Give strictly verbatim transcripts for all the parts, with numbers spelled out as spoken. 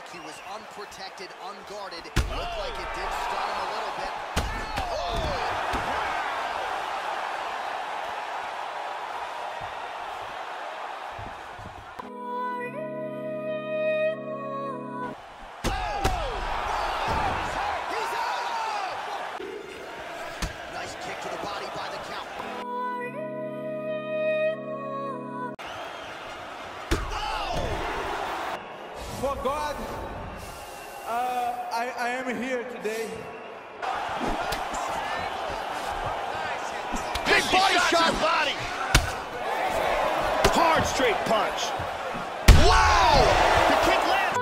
He was unprotected, unguarded. It looked like it did stun him a little bit. Oh! For God, uh, I, I am here today. Big body shot, body. Hard straight punch. Wow! The kick lands.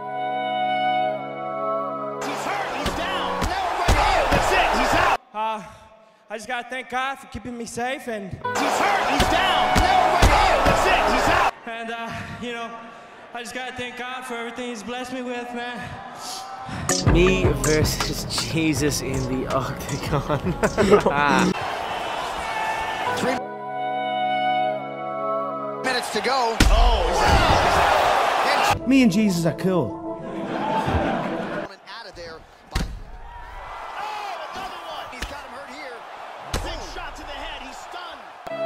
He's hurt. He's down. Now right here. That's it. He's out. Uh, I just gotta thank God for keeping me safe, and he's hurt. He's down. Now right here. That's it. He's out. And uh, you know, I just gotta thank God for everything He's blessed me with, man. Me versus Jesus in the octagon. ah. Three minutes to go. Oh, he's out. He's out. Me and Jesus are cool. Out of there. By... Oh, another one. He's got him hurt here. Big shot to the head. He's stunned.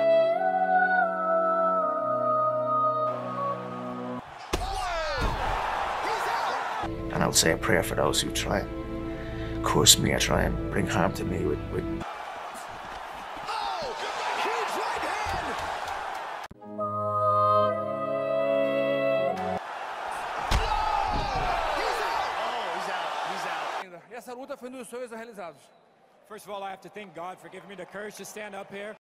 And I'll say a prayer for those who try and curse me or try and bring harm to me with, with Oh, huge right hand. Oh, he's out. He's out. Essa luta foi um dos sonhos realizados. First of all, I have to thank God for giving me the courage to stand up here.